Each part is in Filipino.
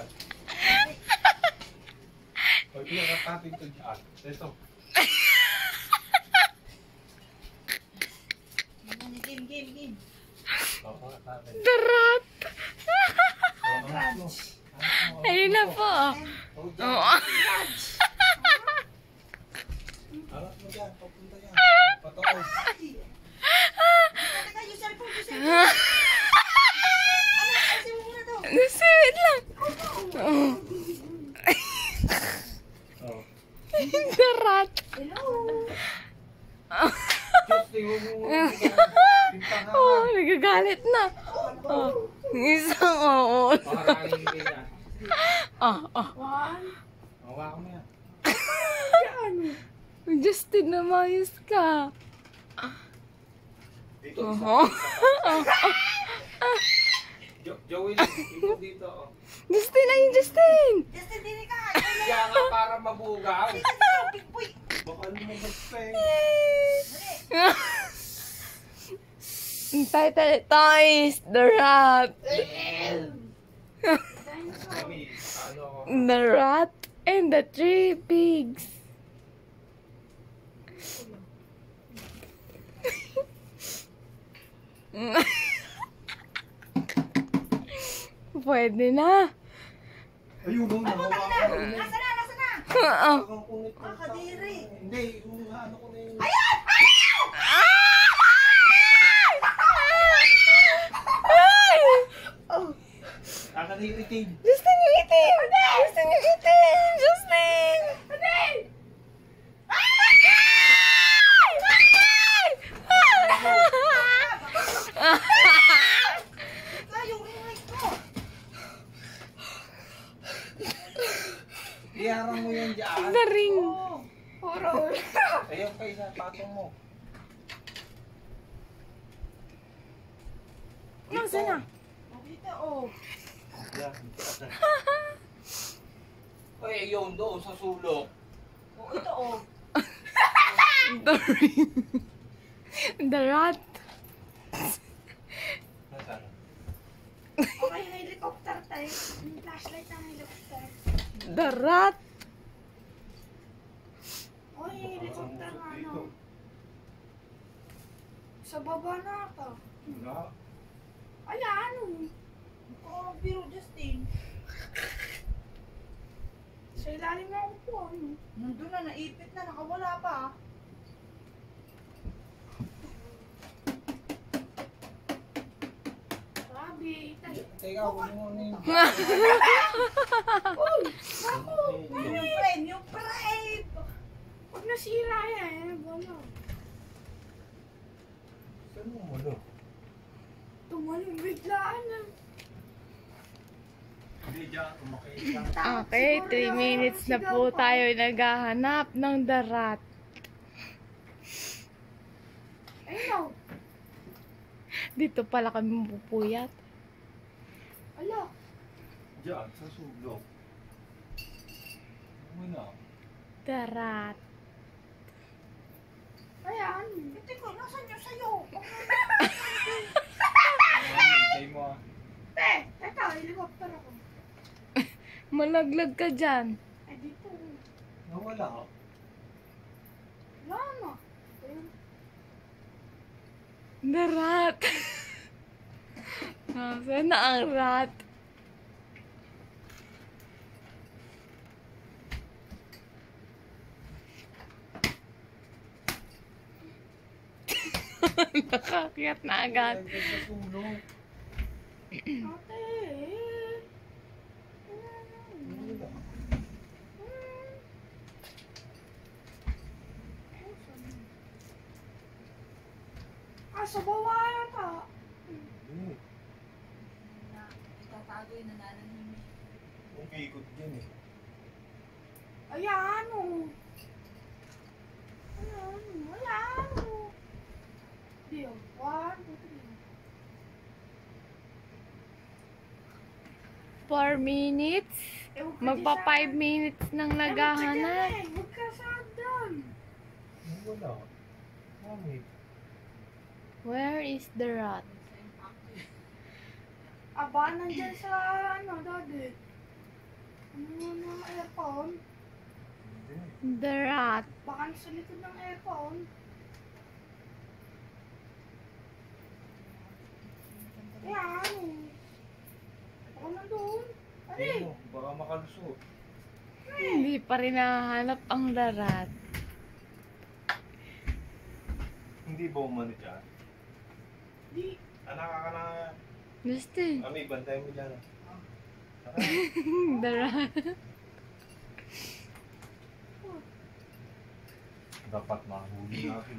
dyan. O, pinakatatin ko dyan. Ito. Game. Oo, tatin. Darat! Ayun na po. Oo. Harap mo dyan, papunta yan. Patoy. Yung cellphone. Wait lang. Oh. Darat. Hello. Justin, huwag mo pintangan. Oh, nagagalit na. Oh, isang oo. Maraming hindi na. Hawakan mo yan. Justin, namayos ka. Dito, Oh. Joey, dito, dito. Oh. Justin, ayun, Justin. Justin, dili ka. Kaya nga para mabugaw. Big boy. Baka lumabas pa eh. Title Toys, The Rat. Kami, ano, The Rat and the Three Pigs. Pwede na. ayun mo, nahawakan ko na. Nasa na? Hawakan ko na ito. Kadiri. Hindi, yung ano ko na yun. Akan yung itim. Justin, yung itim! Justin, yung itim! Justin! Yung ringay ko. Iharang mo yan dyan. The ring. Ayun pa isa, patong mo. Nasaan na? Dito, oh. Yan. Ay, yun doon sa sulok. Oh, ito, oh. The ring. The rat. Nasaan? Okay, helicopter tayo. Yung flashlight ng helicopter. The rat. Oh, helicopter nga, ano. Sa baba na ito. Wala. Ala, ano? Oh, biro, Justin. Sa ilalim na ako po, ano? Nandun na, naipit na, nakawala pa. Grabe, tayo. Teka, huwag mo na yun. Uy! Ako! Yung frame! Huwag nasira yan, wala. Saan mo mulo? Tumalong biglaan na. Hindi dyan, tumakay dyan. Okay, 3 minutes na po tayo naghahanap ng the rat. Ayun o. Dito pala kami pupuyat. Ala. Dyan, sa sulok. Ano na? The rat. Ayan. Hindi ko, nasan yung sayo? Hintay mo ah. Teka, helicopter ako. Malaglag ka dyan. Ay, dito. Nawala ka. Wala na. Ayun. The rat. Nasaan na ang rat? Nakakiyat na agad. Ay, sa sulok. Ate. Nawala. Sa baba yata. Hindi. Itatago yung nananahimik. Huwag ikot dyan eh. Ayan o. Ayan o. Di o. 1, 2, 3. 4 minutes. Magpa 5 minutes nang naghahanap. Huwag ka saan doon. Nawala. Mami. Where is the rat? Aba, nandyan sa ano, daddy. Ano naman ang aircon? The rat. Baka nasa likod ng aircon. Yan. Ako nandun. Ano Baka makalusot. Hindi pa rin nahanap ang the rat. Hindi ba umano dyan? Di. Anak ka na. Justin. Kami, bantay mo dyan. The rat. Dapat mahuli natin.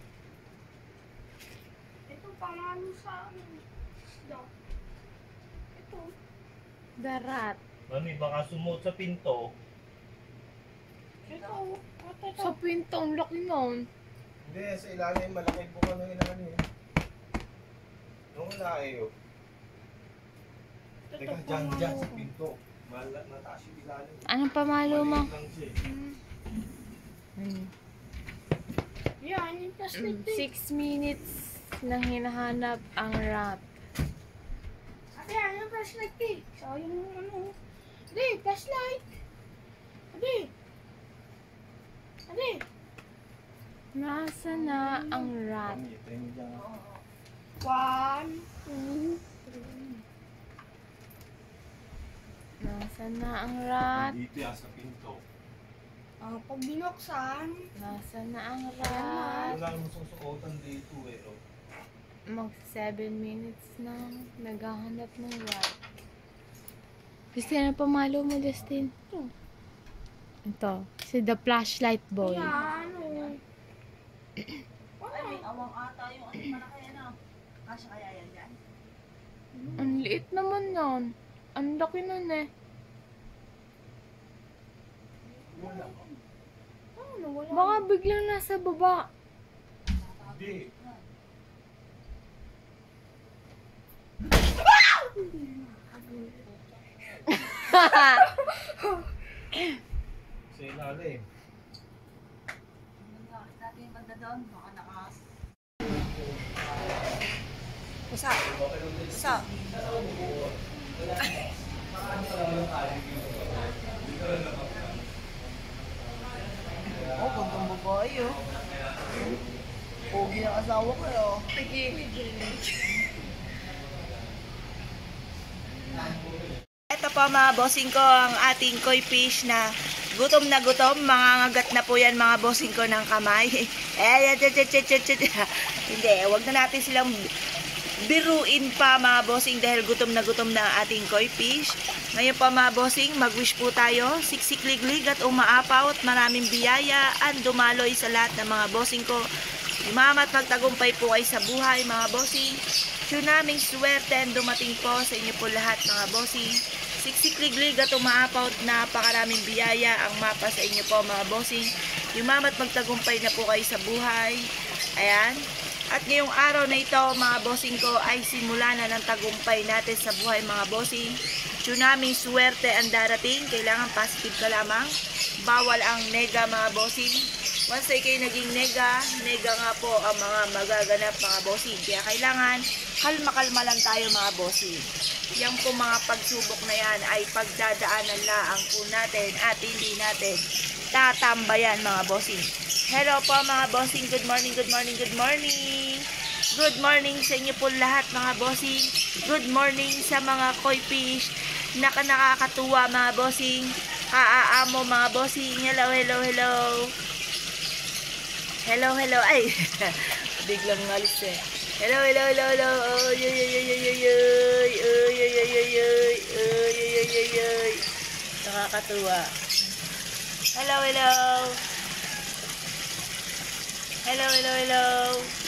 Ito panalo sa amin. Isda. Ito. The rat. Mami, baka sumot sa pinto. Ito. Ito. Sa pinto, ang laki nun. Hindi, sa ilalim, malaki po kami ilan eh. Nung wala eh. Teka, dyan sa pinto. Nataas yung ilalim. Anong pamalo mo? Maliit lang siya eh. Yan, yung plastic. 6 minutes nang hinahanap ang rat. Ate, yan yung flashlight eh. So, yung ano. Ate, flashlight. Ate. Ate. Nasa na ang rat? Mami, tayo mo dyan. 1, 2, 3. Nasa na ang rat? Dito yan sa pinto. Pag binuksan, Nasa na ang rat? Wala namang susuotan dito eh. Oh. Mag 7 minutes na naghahanap ng rat. Justin, ano pamalo mo, Justin? Ito. Si the flashlight boy. yan o. Ay, may awang ata yung ano malaki ano. Kasya kaya yan dyan? Ang liit naman nun. Ang laki nun eh. Wala. Ano, wala. Baka biglang nasa baba. Hindi. Sa ilalim. Dati yung banda doon, baka nakas. Isa. Isa. Oh, gandang babae oh. Pogi ng asawa ko oh. Ito po mga bossing ko, ang ating koi fish na gutom, mga ngagat na po yan mga bossing ko ng kamay. Hindi, wag na natin silang biruin pa mga bossing dahil gutom na ang ating koi fish. Ngayon pa mga bossing, mag-wish po tayo, siksikliglig at umaapaw at maraming biyaya ang dumaloy sa lahat ng mga bossing ko. Imamat magtagumpay po kayo sa buhay mga bossing. Tsunaming swerte ang dumating po sa inyo po lahat mga bossing. Siksikliglig at umaapaw at napakaraming biyaya ang mapa sa inyo po mga bossing. Imamat magtagumpay na po kayo sa buhay. Ayan. At ngayong araw na ito mga bossing ko ay simula na ng tagumpay natin sa buhay mga bossing. Tsunaming swerte ang darating. Kailangan positive ka lamang. Bawal ang nega mga bossing. Once ay kayo naging nega nga po ang mga magaganap mga bossing. Kaya kailangan kalma-kalma lang tayo mga bossing. Yang po mga pagsubok na yan ay pagdadaanan lang po natin at hindi natin tatambayan mga bossing. Hello po mga bossing. Good morning, good morning, good morning. Good morning sa inyo po lahat mga bossing. Good morning sa mga koi fish na nakakatuwa mga bossing. Kaaamo mga bossing. Hello, hello, hello. Hello, hello. Ay, biglang ngalis eh. Hello, hello, hello, hello. Oy, oy, oy, oy, oy, oy, oy. Oy, oy, oy, oy, oy. Oy, oy, oy, oy, oy. Nakakatuwa. Hello, hello. Hello, hello, hello.